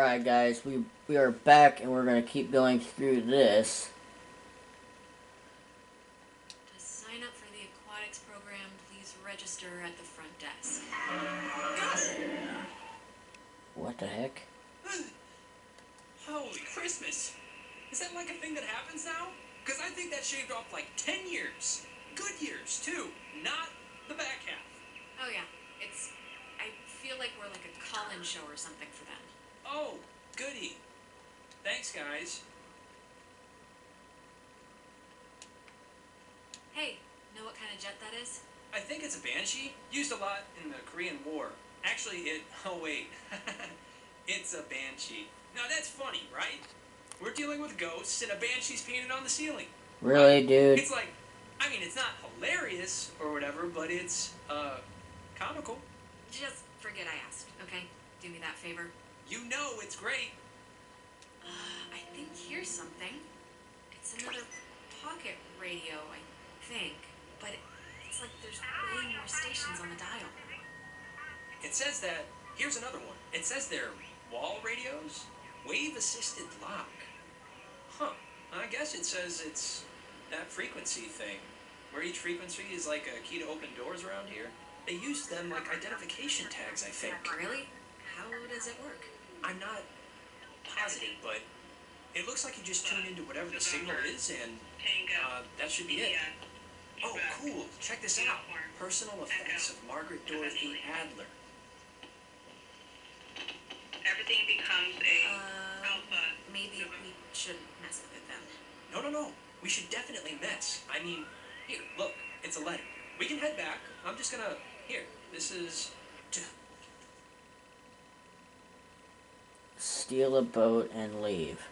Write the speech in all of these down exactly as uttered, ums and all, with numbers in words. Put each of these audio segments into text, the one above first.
Alright guys, we, we are back and we're going to keep going through this. To sign up for the aquatics program, please register at the front desk. What the heck? Holy Christmas! Is that like a thing that happens now? Because I think that shaved off like ten years. Good years, too. Not the back half. Oh yeah, it's... I feel like we're like a call-in show or something for them. Oh, goody. Thanks, guys. Hey, know what kind of jet that is? I think it's a Banshee. Used a lot in the Korean War. Actually, it... Oh, wait. It's a Banshee. Now, that's funny, right? We're dealing with ghosts and a Banshee's painted on the ceiling. Really, right? dude? It's like... I mean, it's not hilarious or whatever, but it's, uh, comical. Just forget I asked, okay? Do me that favor. You know it's great. Uh, I think here's something. It's another pocket radio, I think. But it's like there's way more stations on the dial. It says that... Here's another one. It says they're wall radios. Wave-assisted lock. Huh. I guess it says it's that frequency thing. Where each frequency is like a key to open doors around here. They use them like identification tags, I think. Really? How does it work? I'm not positive, but it looks like you just tune into whatever the signal is, and uh, that should be it. Oh, cool. Check this out. Personal effects of Margaret Dorothy Adler. Everything becomes a Uh, alpha. maybe we shouldn't mess with it then. No, no, no. We should definitely mess. I mean, here, look. It's a letter. We can head back. I'm just gonna... Here, this is... Steal a boat and leave.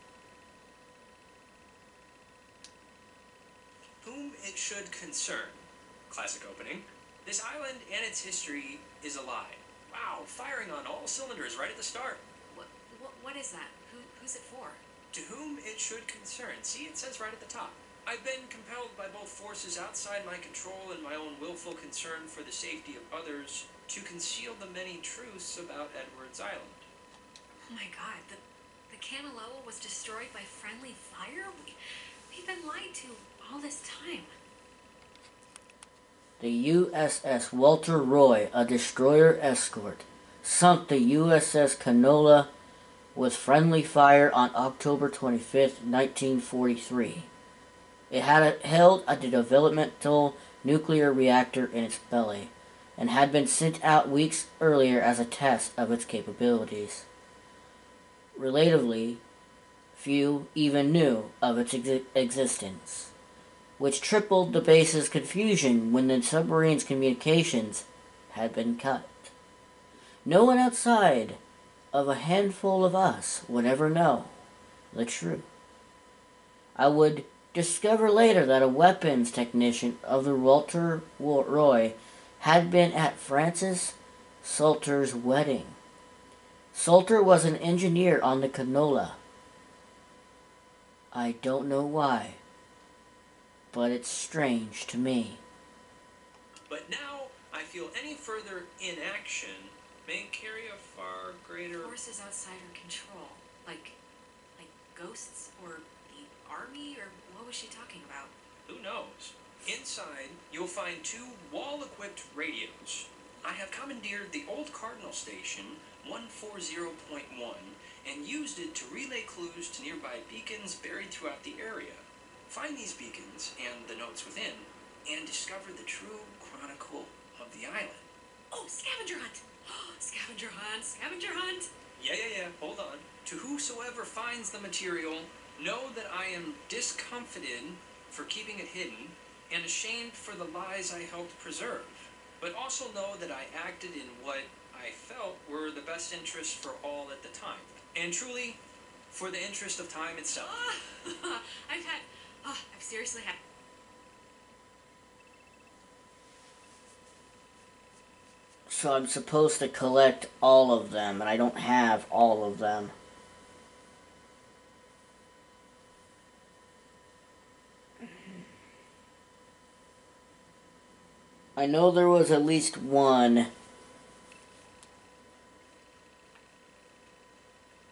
Whom it should concern. Classic opening. This island and its history is a lie. Wow, firing on all cylinders right at the start. What, what, what is that? Who, who's it for? To whom it should concern. See, it says right at the top. I've been compelled by both forces outside my control and my own willful concern for the safety of others to conceal the many truths about Edwards Island. Oh my god, the, the Camiloa was destroyed by friendly fire? We, we've been lied to all this time. The U S S Walter Roy, a destroyer escort, sunk the U S S Canola with friendly fire on October twenty-fifth, nineteen forty-three. It had a, held a developmental nuclear reactor in its belly, and had been sent out weeks earlier as a test of its capabilities. Relatively, few even knew of its ex existence, which tripled the base's confusion when the submarine's communications had been cut. No one outside of a handful of us would ever know the truth. I would discover later that a weapons technician of the Walter Roy had been at Francis Salter's wedding. Salter was an engineer on the Canola. I don't know why, but it's strange to me. But now, I feel any further inaction may carry a far greater... Forces outside our control. Like, like ghosts or the army, or what was she talking about? Who knows? Inside, you'll find two wall-equipped radios. I have commandeered the old Cardinal Station, one forty point one, and used it to relay clues to nearby beacons buried throughout the area. Find these beacons, and the notes within, and discover the true chronicle of the island. Oh, scavenger hunt! Scavenger hunt, scavenger hunt! Yeah, yeah, yeah, hold on. To whosoever finds the material, know that I am discomfited for keeping it hidden, and ashamed for the lies I helped preserve. But also know that I acted in what I felt were the best interests for all at the time. And truly, for the interest of time itself. Oh, I've had... Oh, I've seriously had... So I'm supposed to collect all of them, and I don't have all of them. I know there was at least one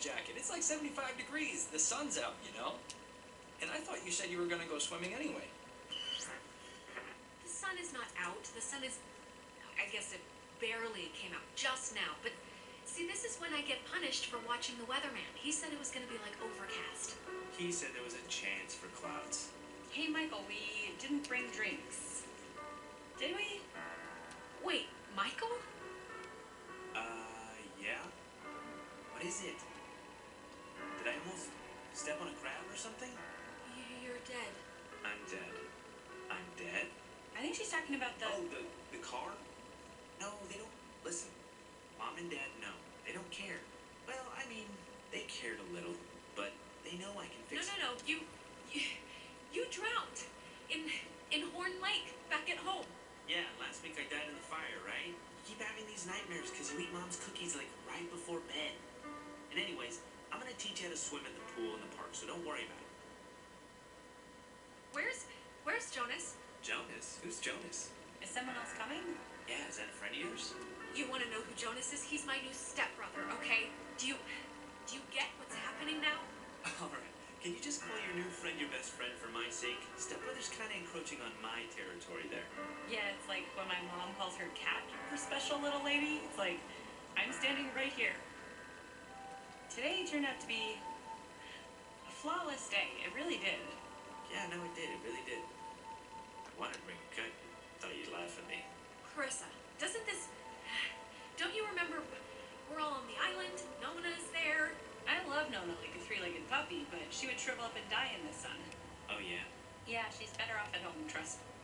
jacket. It's like seventy-five degrees. The sun's out, you know? And I thought you said you were going to go swimming anyway. The sun is not out. The sun is, I guess it barely came out just now. But see, this is when I get punished for watching the weatherman. He said it was going to be like overcast. He said there was a chance for clouds. Hey, Michael, we didn't bring drinks. Did we? Wait, Michael? Uh, yeah? What is it? Did I almost step on a crab or something? Y- You're dead. I'm dead. I'm dead? I think she's talking about the... Oh, the, the car? No, they don't... Listen, Mom and Dad know. They don't care. Well, I mean, they cared a little, but they know I can No, fix no, it. no. You, you, you drowned in in Horn Lake back at home. Yeah, last week I died in the fire, right? You keep having these nightmares because you eat Mom's cookies like right before bed. And anyways, I'm gonna teach you how to swim at the pool in the park, so don't worry about it. Where's Where's Jonas? Jonas? Who's Jonas? Is someone else coming? Yeah, is that a friend of yours? You want to know who Jonas is? He's my new stepbrother. Okay? Do you Do you get what's happening now? Alright, can you just call your new friend your best friend for my sake? Stepbrother's kinda encroaching on my territory there. Yeah, it's like when my mom calls her cat her special little lady. It's like, I'm standing right here. Today turned out to be a flawless day. It really did. Yeah, no, it did. It really did. I wanted to bring a cut. Thought you'd laugh at me. Carissa, doesn't this... Don't you remember we're all on the island? Nona's there. I love Nona like a three-legged puppy, but she would shrivel up and die in the sun. Oh, yeah? Yeah, she's better off at home, trust me.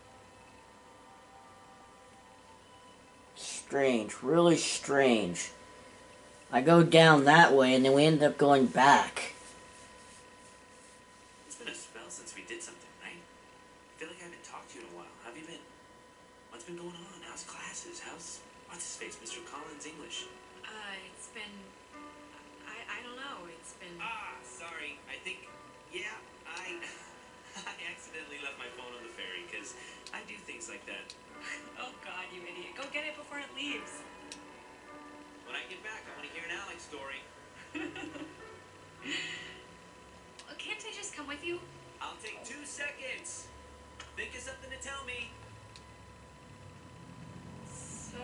Strange, really strange. I go down that way and then we end up going back. It's been a spell since we did something, right? I feel like I haven't talked to you in a while. How have you been? What's been going on? How's classes? How's... What's his face? Mister Collins English? Uh, it's been... I, I don't know. It's been... Ah, sorry. I think... Yeah, I... I accidentally left my phone on the ferry, because I do things like that. Oh God, you idiot. Go get it before it leaves. When I get back, I want to hear an Alex story. Uh, Can't I just come with you? I'll take two seconds. Think of something to tell me. So...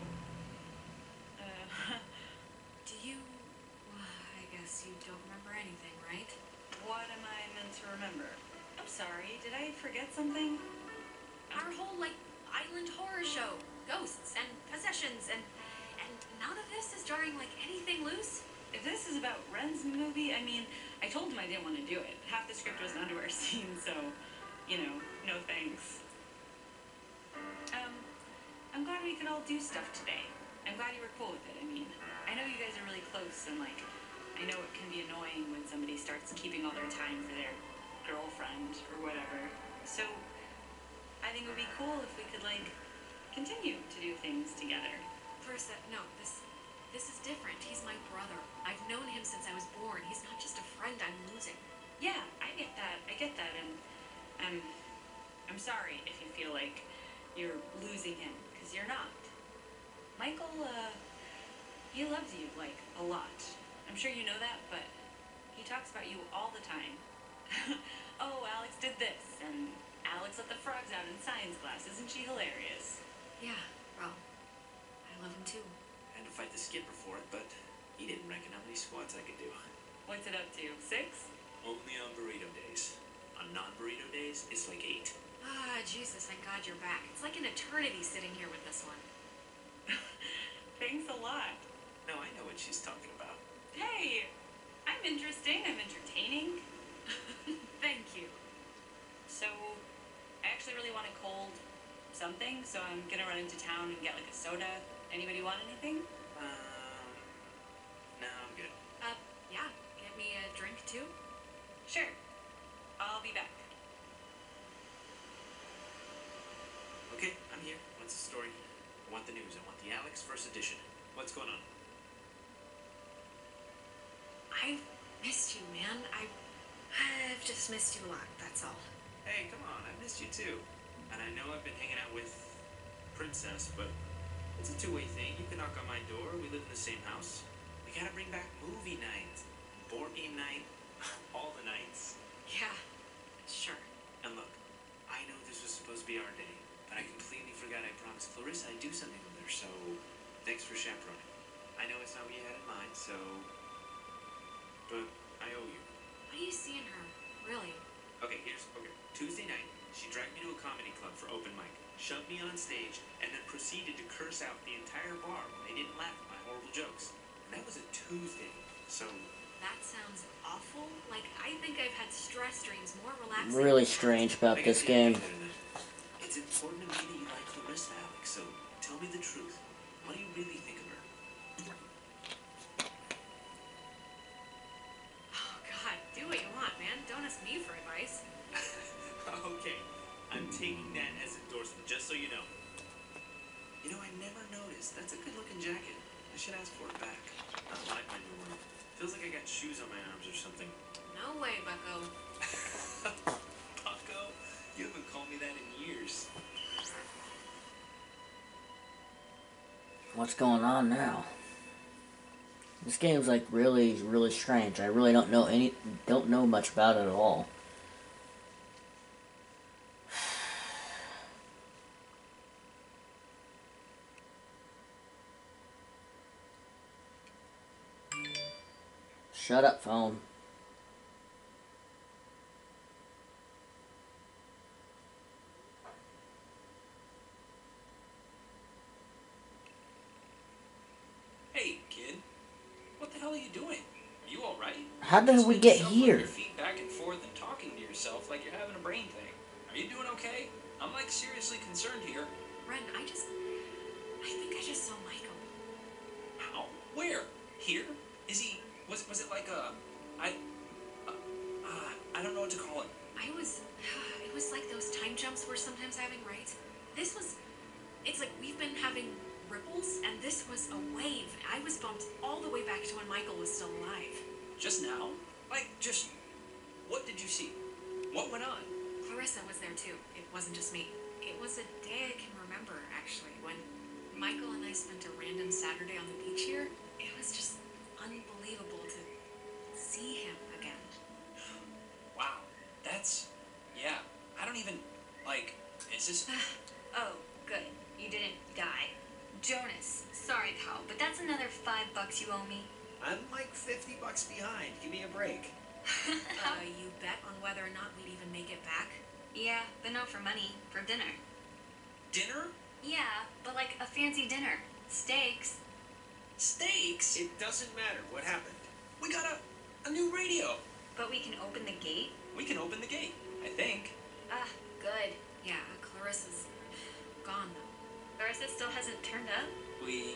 Uh, Do you... Well, I guess you don't remember anything, right? what am I meant to remember? I'm sorry, did I forget something? Our whole, like, island horror show. Ghosts and possessions and... And none of this is jarring like anything loose? If this is about Ren's movie, I mean, I told him I didn't want to do it. Half the script was an underwear scene, so, you know, no thanks. Um, I'm glad we could all do stuff today. I'm glad you were cool with it. I mean, I know you guys are really close, and, like, I know it can be annoying when somebody starts keeping all their time for their girlfriend or whatever. So, I think it would be cool if we could, like, continue to do things together. Carissa, no, this... This is different. He's my brother. I've known him since I was born. He's not just a friend I'm losing. Yeah, I get that. I get that, and I'm, I'm sorry if you feel like you're losing him, because you're not. Michael, uh, he loves you, like, a lot. I'm sure you know that, but he talks about you all the time. Oh, Alex did this, and Alex let the frogs out in science class. Isn't she hilarious? Yeah, well, I love him too. I had to fight the skipper for it, but he didn't reckon how many squats I could do. What's it up to? Six? Only on burrito days. On non-burrito days, it's like eight. Ah, Jesus, thank God you're back. It's like an eternity sitting here with this one. Thanks a lot. No, I know what she's talking about. Hey, I'm interesting. I'm entertaining. Thank you. So, I actually really want a cold something, so I'm gonna run into town and get like a soda. Anybody want anything? Um, no, I'm good. Uh, yeah, get me a drink too? Sure. I'll be back. Okay, I'm here. What's the story? I want the news. I want the Alex first edition. What's going on? I've missed you, man. I, I've just missed you a lot, that's all. Hey, come on. I missed you too. And I know I've been hanging out with Princess, but it's a two-way thing. You can knock on my door. We live in the same house. We gotta bring back movie night, board game night, all the nights. Yeah, sure. And look, I know this was supposed to be our day, but I completely forgot I promised Clarissa I'd do something with her, so thanks for chaperoning. I know it's not what you had in mind, so... but I owe you. What do you see in her? Really? Okay, here's... okay. Tuesday night, she dragged me to a comedy club for open mic, shoved me on stage, and then proceeded to curse out the entire bar when they didn't laugh at my horrible jokes. And that was a Tuesday, so... That sounds awful. Like, I think I've had stress dreams more relaxing. Really strange about this game. It's important to me that you like Clarissa, Alex, so tell me the truth. What do you really think of her? Oh, God, do what you want, man. Don't ask me for advice. Okay, I'm taking that as endorsement, just so you know. You know, I never noticed. That's a good-looking jacket. I should ask for it back. I like my new one. Feels like I got shoes on my arms or something. No way, Bucko. Bucko? You haven't called me that in years. What's going on now? This game's like really, really strange. I really don't know any, don't know much about it at all. Shut up, phone. Hey, kid. What the hell are you doing? Are you alright? How did we get Shuffling here? your feet back and forth and talking to yourself like you're having a brain thing. Are you doing okay? I'm like seriously concerned here. Ren, I just... I think I just saw Michael. How? Where? Here? Is he... Was, was it like a... I... Uh, uh, I don't know what to call it. I was... It was like those time jumps we're sometimes having, right? This was... It's like we've been having ripples, and this was a wave. I was bumped all the way back to when Michael was still alive. Just now? Like, just... What did you see? What went on? Clarissa was there too. It wasn't just me. It was a day I can remember, actually, when Michael and I spent a random Saturday on the beach here. It was just unbelievable to see him again. Wow. That's... Yeah. I don't even... Like, is this... Oh, good. You didn't die. Jonas, sorry, pal, but that's another five bucks you owe me. I'm like fifty bucks behind. Give me a break. Uh, you bet on whether or not we'd even make it back? Yeah, but not for money. For dinner. Dinner? Yeah, but like a fancy dinner. Steaks. Steaks? It doesn't matter. What happened? We got a... a new radio. But we can open the gate? We can open the gate. I think. Ah, good. Yeah, Clarissa's gone, though. Larissa still hasn't turned up? We...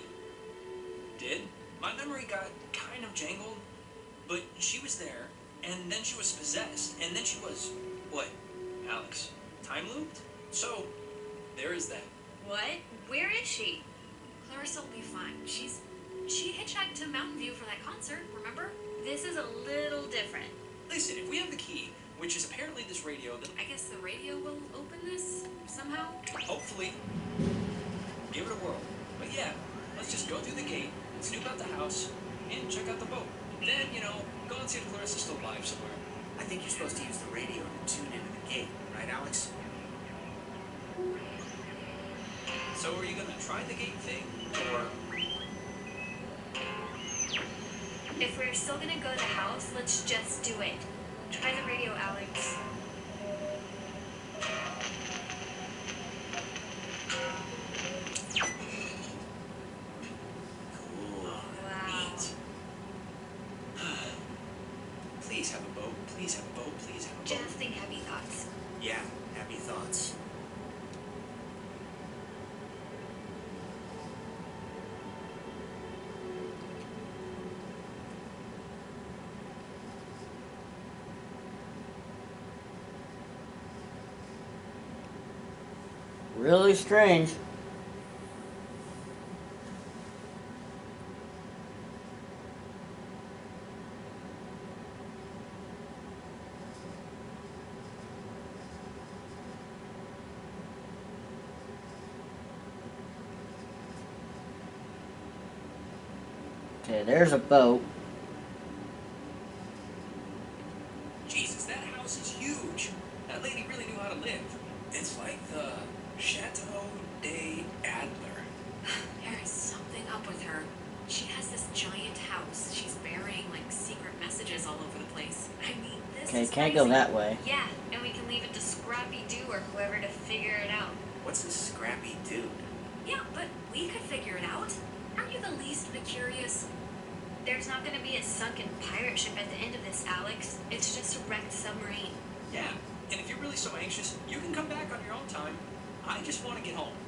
did? My memory got kind of jangled, but she was there, and then she was possessed, and then she was... What? Alex? Time looped? So, there is that. What? Where is she? Clarissa will be fine. She's... She hitchhiked to Mountain View for that concert, remember? This is a little different. Listen, if we have the key, which is apparently this radio, then I guess the radio will open this, somehow? hopefully, give it a whirl. But yeah, let's just go through the gate, snoop out the house, and check out the boat. Then, you know, go and see if Clarissa's still alive somewhere. I think you're supposed to use the radio to tune into the gate, right, Alex? So are you gonna try the gate thing, or... If we're still gonna go to the house, let's just do it. Try the radio, Alex. Cool. Wow. Neat. Please have a boat, please have a boat, please have a boat. Just think happy thoughts. Yeah, happy thoughts. Really strange. Okay, there's a boat. Jesus, that house is huge. That lady really knew how to live. It's like the Chateau de Adler. There is something up with her. She has this giant house. She's burying like secret messages all over the place. I mean, this Okay, is can't crazy. go that way. Yeah, and we can leave it to Scrappy Doo or whoever to figure it out. What's a scrappy dude? Yeah, but we could figure it out. Aren't you the least bit curious? There's not gonna be a sunken pirate ship at the end of this, Alex. It's just a wrecked submarine. Yeah, and if you're really so anxious, you can come back on your own time. I just want to get home.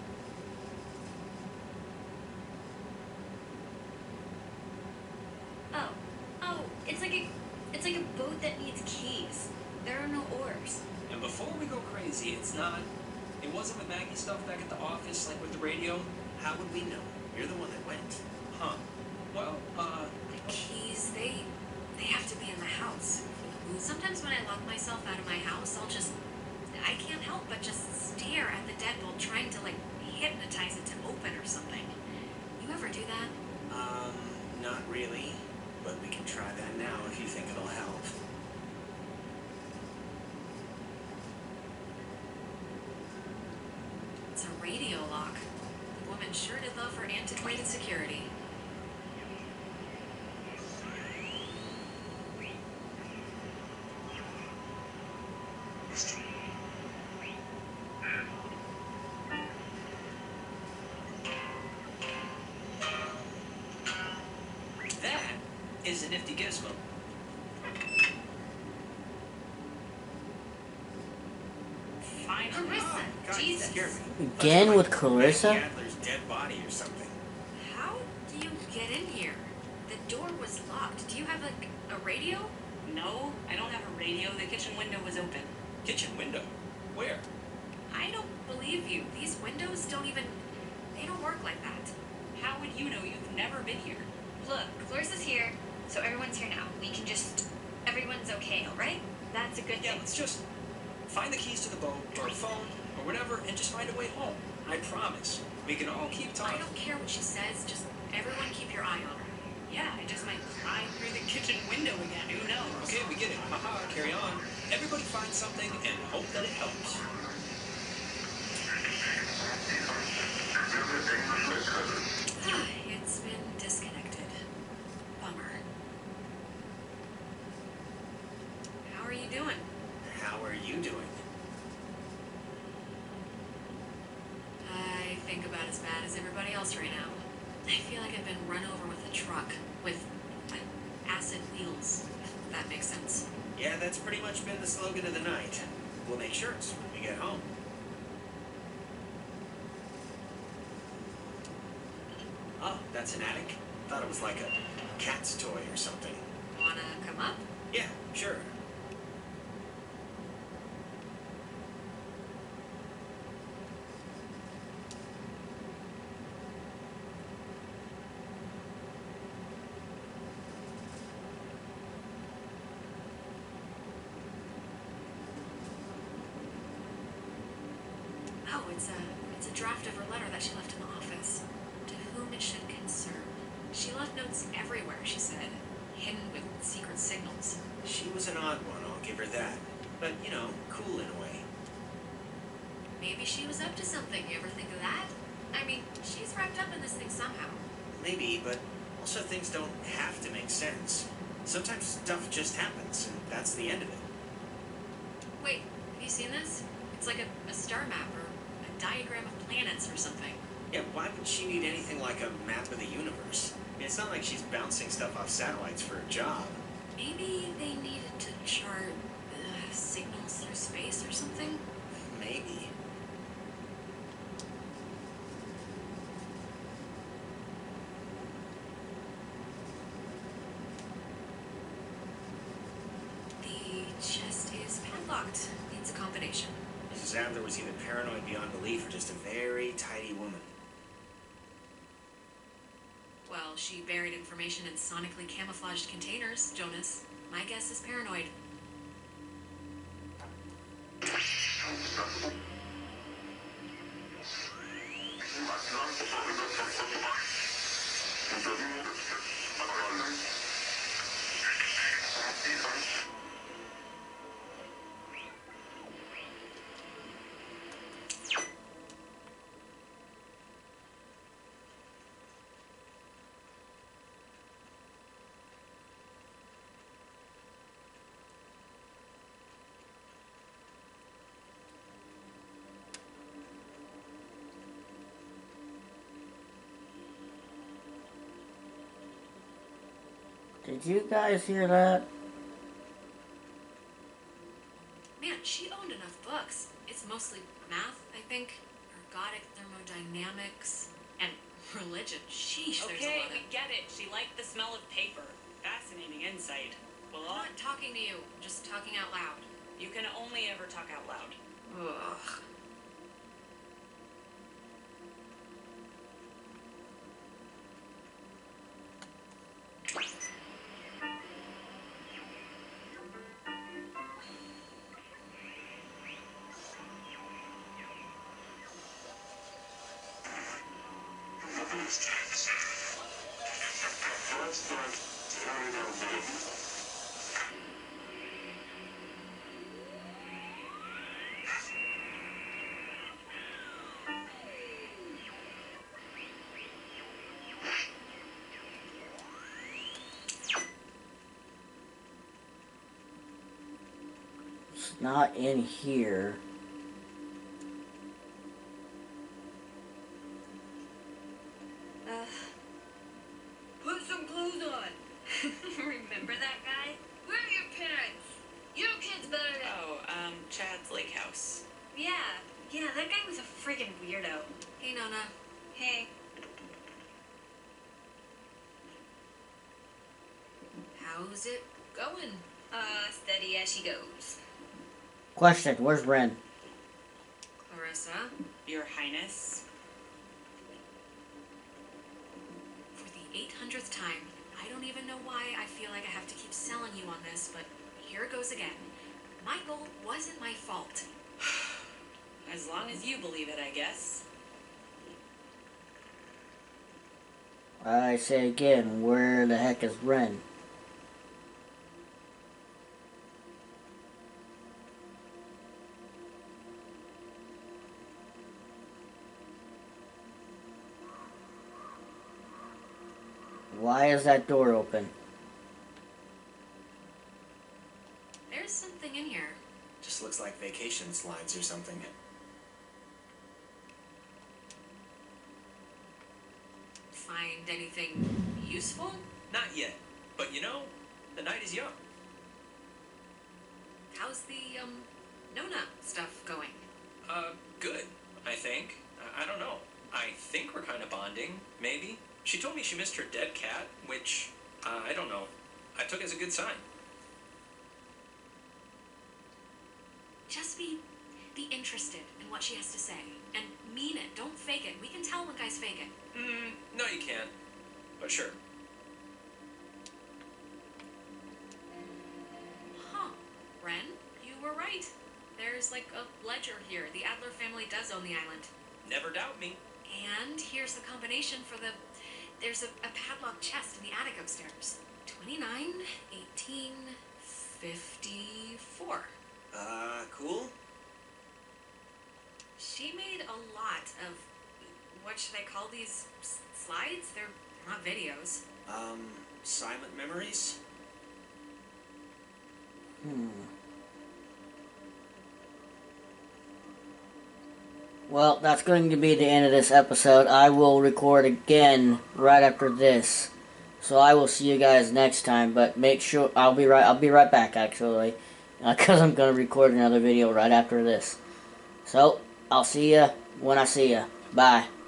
Oh, oh, it's like a, it's like a boat that needs keys. There are no oars. And before we go crazy, it's not. It wasn't with Maggie's stuff back at the office, like with the radio. How would we know? You're the one that went. Huh. Well, uh, The keys, they they have to be in the house. Sometimes when I lock myself out of my house, I'll just I can't help but just stare at the deadbolt, trying to like hypnotize it to open or something. You ever do that? Um, not really. But we can try that now if you think it'll help. It's a radio lock. The woman sure did love her antiquated security. that is a nifty gizmo. Finally. Carissa, God, you Jesus. scared me. Again with Maggie Clarissa? Adler's dead body or something. How do you get in here? The door was locked. Do you have like a radio? No, I don't have a radio. The kitchen window was open. Kitchen window. Where? I don't believe you. These windows don't even they don't work like that. How would you know? You've never been here. Look, Clarissa's here, so everyone's here now. We can just, everyone's okay, all right? That's a good Yeah, thing. let's just find the keys to the boat or phone or whatever and just find a way home. I promise. We can all keep I talking. don't care what she says, just everyone keep your eye on her. Yeah, I just might climb through the kitchen window again. Who knows? Okay, we get it. Haha, carry on. Everybody find something and hope that it helps. It's been disconnected. Bummer. How are you doing? How are you doing? I think about as bad as everybody else right now. I feel like I've been run over with a truck with like, acid wheels, if that makes sense. Yeah, that's pretty much been the slogan of the night. We'll make shirts when we get home. Oh, that's an attic? Thought it was like a cat's toy or something. Wanna come up? Yeah, sure. Oh, it's a it's a draft of her letter that she left in the office. To whom it should concern. She left notes everywhere, she said, hidden with secret signals. She was an odd one, I'll give her that. But, you know, cool in a way. Maybe she was up to something. You ever think of that? I mean, she's wrapped up in this thing somehow. Maybe, but also things don't have to make sense. Sometimes stuff just happens, and that's the end of it. Wait, have you seen this? It's like a, a star map or a diagram of planets or something. Yeah, why would she need anything like a map of the universe? It's not like she's bouncing stuff off satellites for a job. Maybe they needed to chart uh, signals through space or something? Maybe. The chest is padlocked. Needs a combination. Missus Adler was either paranoid beyond belief or just a very tidy woman. Well, she buried information in sonically camouflaged containers, Jonas. My guess is paranoid. Did you guys hear that? Man, she owned enough books. It's mostly math, I think, ergodic thermodynamics, and religion. Sheesh, there's a Okay, lot of... we get it. She liked the smell of paper. Fascinating insight. Well, I'm I'll- not talking to you, I'm just talking out loud. you can only ever talk out loud. Ugh. It's not in here. Uh, put some clothes on. Remember that guy? Where are your parents? Your kid's better than... Oh, um, Chad's Lake House. Yeah, yeah, that guy was a freaking weirdo. Hey, Nona. Hey. How's it going? Uh, steady as she goes. Question, where's Ren? Clarissa, Your Highness. for the eight hundredth time, I don't even know why I feel like I have to keep selling you on this, but here it goes again. My goal wasn't my fault. As long as you believe it, I guess. I say again, where the heck is Ren? Why is that door open? There's something in here. Just looks like vacation slides or something. Find anything useful? Not yet, but you know, the night is young. How's the, um, Nona stuff going? Uh, good, I think. I, I don't know. I think we're kind of bonding, maybe. She told me she missed her dead cat, which, uh, I don't know. I took as a good sign. Just be, be interested in what she has to say. And mean it. Don't fake it. We can tell when guys fake it. Mm, no, you can't. But sure. Huh. Ren, you were right. There's like a ledger here. The Adler family does own the island. Never doubt me. And here's the combination for the... There's a, a padlocked chest in the attic upstairs. twenty-nine, eighteen, fifty-four. Uh, cool? She made a lot of... What should I call these? S- slides? They're not videos. Um, silent memories? Hmm. Well, that's going to be the end of this episode. I will record again right after this. So I will see you guys next time, but make sure I'll be right I'll be right back actually, because I'm going to record another video right after this. So, I'll see you when I see you. Bye.